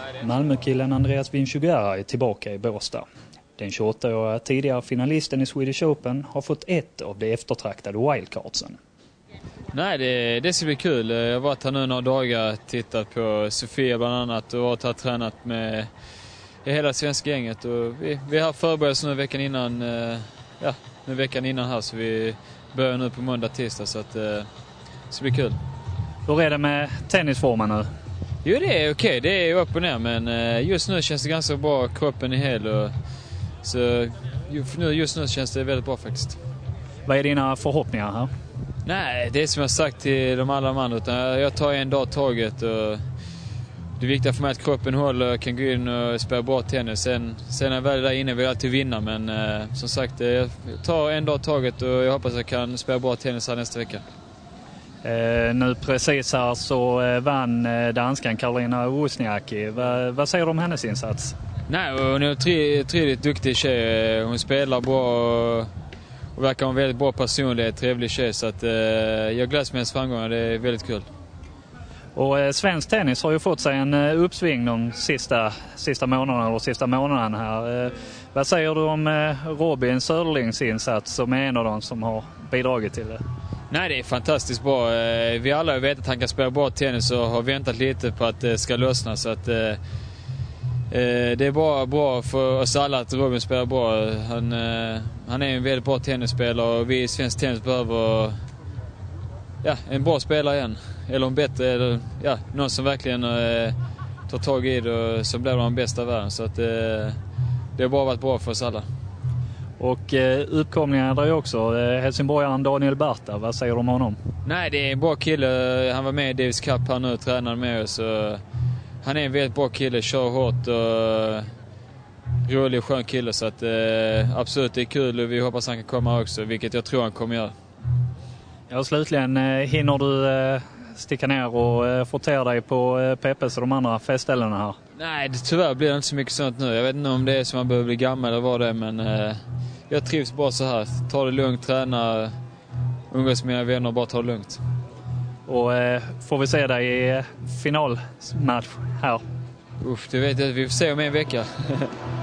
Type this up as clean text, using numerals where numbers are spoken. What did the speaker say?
Malmökillen Andreas Vinchugara är tillbaka i Båstad. Den 28-åriga tidigare finalisten i Swedish Open har fått ett av de eftertraktade wildcardsen. Nej, det ska bli kul. Jag har varit här nu några dagar, tittat på Sofia bland annat och varit här tränat med hela svenska gänget. Och vi har förberett nu veckan innan här, så vi börjar nu på måndag, tisdag, så att det ska bli kul. Hur är det med tennisformen nu? Jo, det är okej. Det är upp och ner, men just nu känns det ganska bra, kroppen är hel. Och, så just nu känns det väldigt bra faktiskt. Vad är dina förhoppningar här? Nej, det är som jag sagt till de alla andra, utan jag tar en dag taget. Och det viktiga för mig är att kroppen håller och kan gå in och spela bra tennis. Sen när jag väl är där inne vill jag alltid vinna, men som sagt, jag tar en dag taget och jag hoppas att jag kan spela bra tennis här nästa vecka. Nu precis här så vann danskan Karolina Wozniacki. Vad säger du om hennes insats? Nej, hon är otroligt duktig tjej. Hon spelar bra och verkar ha en väldigt bra personlighet, trevlig tjej. Så att, jag gläds med hennes framgångar, det är väldigt kul. Och svensk tennis har ju fått sig en uppsving de sista månaderna här. Vad säger du om Robin Söderlings insats som är en av dem som har bidragit till det? Nej, det är fantastiskt bra. Vi alla vet att han kan spela bra tennis och har väntat lite på att det ska lösna. Så att, det är bra för oss alla att Robin spelar bra. Han är en väldigt bra tennisspelare och vi i svensk tennis behöver en bra spelare igen. Eller en bättre, eller någon som verkligen tar tag i det och som blir de bästa av världen. Så att, det har bara varit bra för oss alla. Och uppkomlingar där också. Helsingborgaren Daniel Barta, vad säger du om honom? Nej, det är en bra kille. Han var med i Davis Cup här nu och tränade med oss. Han är en väldigt bra kille, kör hårt och rolig och skön kille. Så att, absolut, det är kul och vi hoppas han kan komma också, vilket jag tror han kommer göra. Ja, slutligen, hinner du sticka ner och fortera dig på Peppes och de andra festställena här? Nej, tyvärr blir det inte så mycket sånt nu. Jag vet inte om det är som man behöver bli gammal eller vad det är, men jag trivs bara så här. Ta det lugnt, träna, umgås med mina vänner och bara ta det lugnt. Och får vi se dig i finalmatch här? Det vet jag, vi får se om en vecka.